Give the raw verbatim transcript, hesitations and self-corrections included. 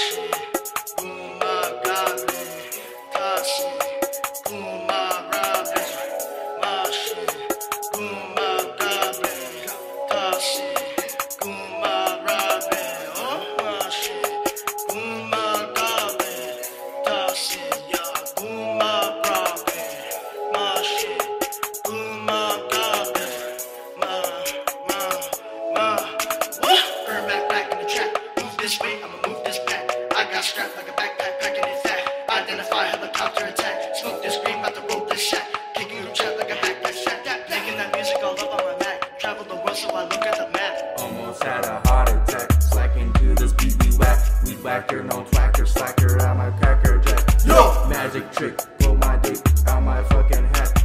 Strapped like a backpack, packing it fat. Identify helicopter attack. Smoke this green, about to roll this shack. Kicking your trap like a hack, that shack. Making that music all up on my Mac. Travel the world so I look at the map. Almost had a heart attack. Slacking to this beat we whack. We whacker, no twacker, slacker. I'm a cracker jack. Yo! Magic trick, blow my dick out my fucking hat.